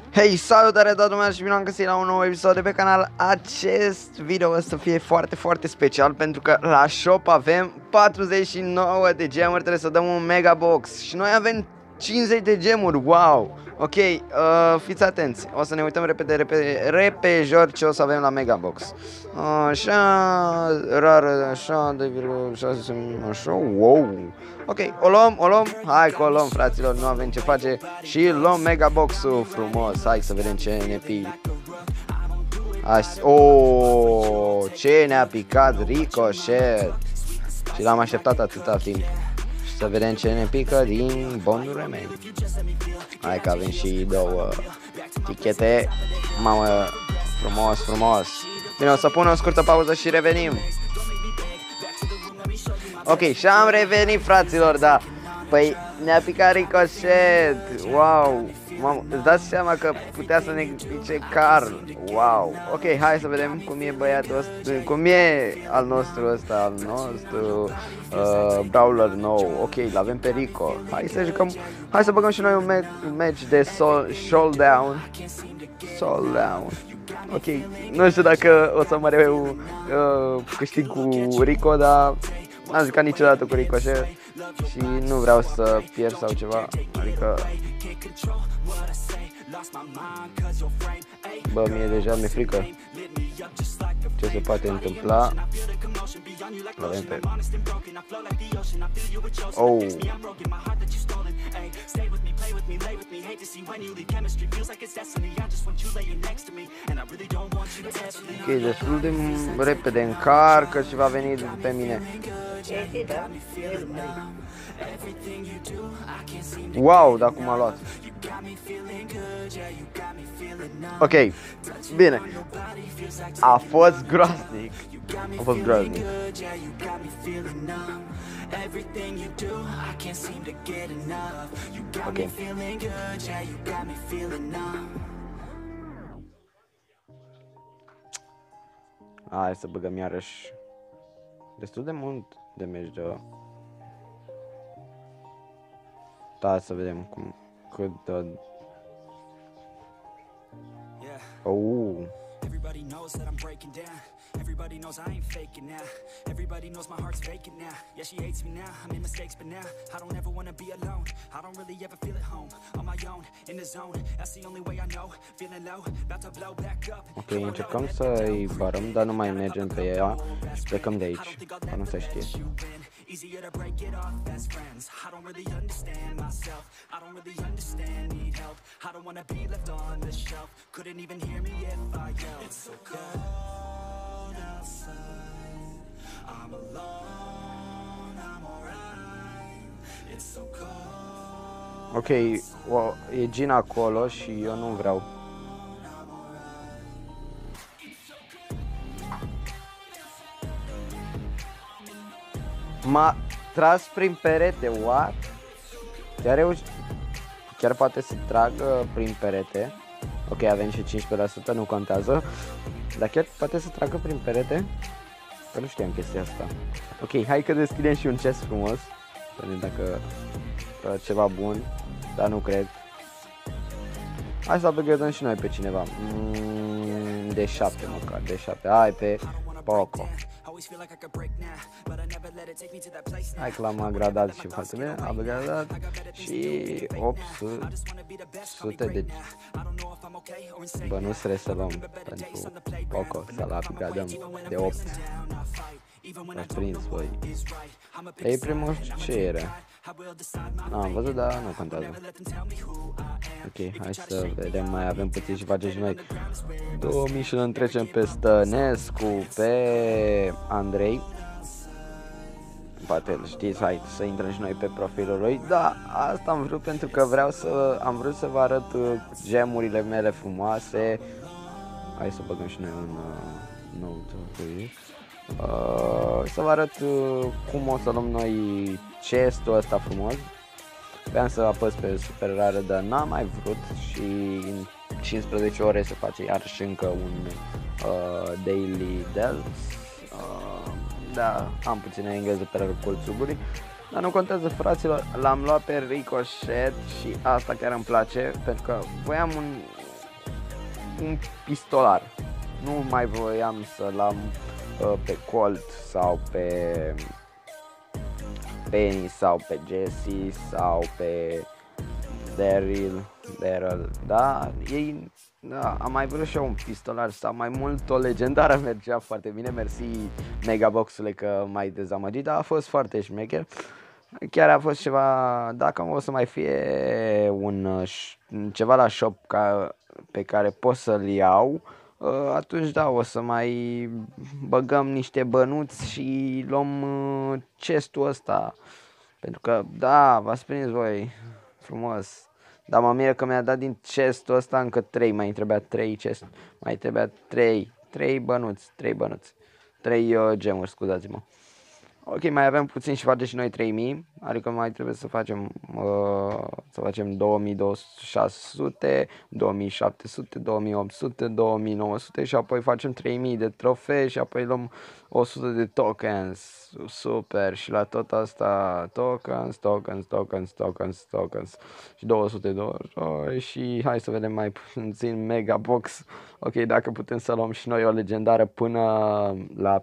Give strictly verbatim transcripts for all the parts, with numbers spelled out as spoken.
Hei, salutare toată lumea și bine am găsit la un nou episod de pe canal. Acest video o să fie foarte, foarte special pentru că la shop avem patruzeci și nouă de gemuri, trebuie să dăm un mega box și noi avem cincizeci de gemuri, wow! Ok, uh, fiți atenți, o să ne uităm repede, repede, repejor ce o să avem la mega box. Așa, rară, așa, de șase, așa, wow! Ok, o luăm, o luăm, hai că o luăm, fraților, nu avem ce face și luăm mega box-ul frumos, hai să vedem ce ne pică. Oh, ce ne-a picat Ricochet și l-am așteptat atâta timp. Și să vedem ce ne pică din bondurile mele. Hai că avem și două tichete, mamă, frumos, frumos. Bine, o să pun o scurtă pauză și revenim. Ok, și am revenit, fraților, da. Păi ne-a picat Ricochet. Wow, mamă, îți dați seama că putea să ne pice Carl. Wow, ok, hai să vedem cum e băiatul ăsta, cum e al nostru ăsta, al nostru uh, brawler nou. Ok, l-avem pe Rico. Hai să jucăm, hai să băgăm și noi un, ma un match de sol showdown. Showdown. Ok, nu știu dacă o să mă reu uh, câștig cu Rico, dar n-am jucat niciodată cu Ricochet și nu vreau să pierd sau ceva, adică... Bă, mie deja mi-e frică ce se poate întâmpla. L-avem pe... Oh! Ok, destul de repede încarcă și va veni pe mine. Wow, dar cum a luat. Ok, bine. A fost groaznic. A fost groaznic. Ok. Hai să băgăm iarăși destul de mult damage de... Da, să vedem cum, cât dă... Oh. Everybody knows that I'm breaking down. Everybody knows I ain't faking now. Everybody knows my heart's vacant now. Yeah, she hates me now. I made mistakes, but now I don't ever wanna be alone. I don't really ever feel at home. On my own, in the zone. That's the only way I know. Feeling low, about to blow back up. Ok, încercăm să-i barăm, dar nu mai mergem pe ea și plecăm de aici, ca nu se știe. Easier to break it off as friends. I don't really understand myself. I don't really understand, need help. I don't wanna be left on the shelf. Couldn't even hear me if I yelled. It's so cold outside. I'm alone, I'm alright. It's so cold. Ok, o, e Gina acolo și eu nu vreau. M-a tras prin perete, what? Chiar reuși... Chiar poate să tragă prin perete. Ok, avem și cincisprezece la sută, nu contează. Dar chiar poate să tragă prin perete? Că nu știam chestia asta. Ok, hai că deschidem și un chest frumos. Să vedem dacă uh, ceva bun, dar nu cred. Hai să upgradăm și noi pe cineva. mm, D șapte măcar, D șapte, hai pe Poco. Hai că l-am agradat și foarte bine, am agradat și opt sute de... Bă, nu trebuie să luăm pentru Poco, să-l upgradăm de opt. M-ați prins, voi. Ei, primul ce era? Nu, am văzut, dar nu contează. Ok, hai să vedem, mai avem puțin și facem și noi două mii și îl trecem pe Stănescu, pe Andrei. Poate îl știți, hai să intrăm și noi pe profilul lui. Da, asta am vrut pentru că vreau să, am vrut să vă arăt gemurile mele frumoase. Hai să băgăm și noi un uh, nou uh, să vă arăt uh, cum o să luăm noi chestul ăsta frumos. Vreau să apăs pe super rară, dar n-am mai vrut și în cincisprezece ore se face iarăși încă un uh, daily deals. Uh, da, am puțină engleză pe colțuguri, dar nu contează, fraților, l-am luat pe Ricochet și asta chiar îmi place, pentru că voiam un un pistolar. Nu mai voiam să-l am uh, pe Colt sau pe Penny sau pe Jesse sau pe Daryl, Daryl, da, ei, da, am mai vrut și eu un pistolar sau mai mult o legendară, mergea foarte bine, mersi Megaboxule că m-ai dezamăgit, dar a fost foarte șmecher. Chiar a fost ceva, dacă o să mai fie un ceva la shop ca, pe care pot să-l iau, atunci da, o să mai băgăm niște bănuți și luăm chestul ăsta. Pentru că, da, v-ați prins voi frumos. Dar mă miră că mi-a dat din chestul ăsta încă trei, mai trebuia trei chest, mai trebuia trei, trei bănuți, trei bănuți, trei uh, gemuri, scuzați-mă. Ok, mai avem puțin și facem și noi trei mii, adică mai trebuie să facem uh, să facem două mii șase sute, două mii șapte sute, două mii opt sute, două mii nouă sute și apoi facem trei mii de trofei și apoi luăm o sută de tokens. Super, și la tot asta tokens, tokens, tokens, tokens, tokens și două sute de dolari și hai să vedem mai puțin Megabox. Ok, dacă putem să luăm și noi o legendară până la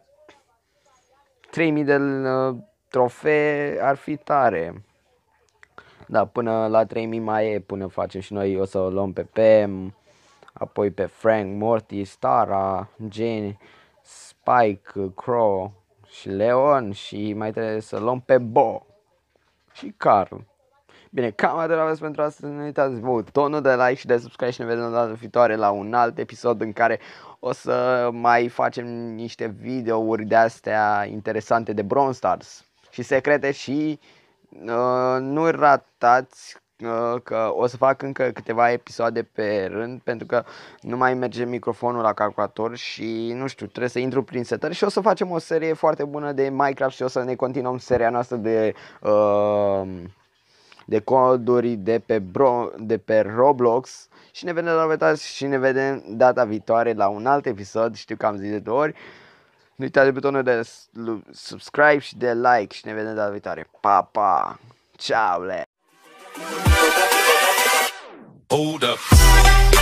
trei mii de uh, trofee ar fi tare. Da, până la trei mii mai e, până facem și noi, o să o luăm pe Pam, apoi pe Frank, Morty, Tara, Jane, Spike, Crow și Leon și mai trebuie să luăm pe Bo și Carl. Bine, cam atât aveți pentru astăzi, nu uitați butonul de like și de subscribe și ne vedem data viitoare la un alt episod în care o să mai facem niște videouri de astea interesante de Brawl Stars și secrete și uh, nu ratați uh, că o să fac încă câteva episoade pe rând pentru că nu mai merge microfonul la calculator și nu știu, trebuie să intru prin setări și o să facem o serie foarte bună de Minecraft și o să ne continuăm seria noastră de uh, de coduri de pe, bro, de pe Roblox și ne vedem la vedere și ne vedem data viitoare la un alt episod, știu că am zis de două ori. Nu uitați de butonul de subscribe și de like și ne vedem data viitoare. Pa, pa! Ciao, le! Hold up.